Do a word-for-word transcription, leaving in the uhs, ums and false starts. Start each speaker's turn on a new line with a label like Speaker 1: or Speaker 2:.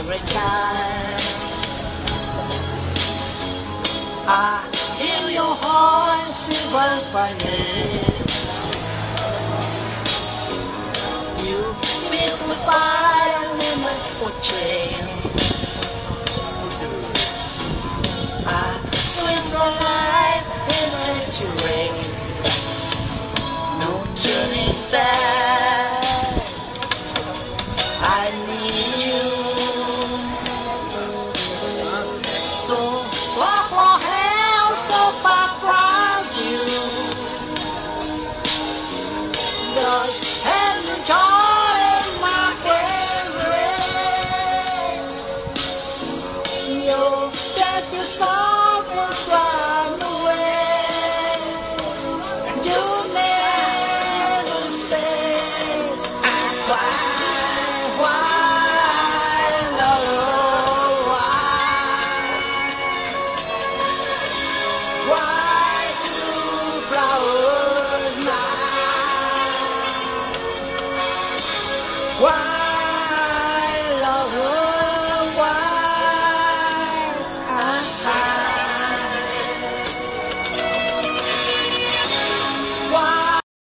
Speaker 1: every time I hear your voice revolve by name. You feel the fire in my portrait. I swim for life into the rain. No turning back. I need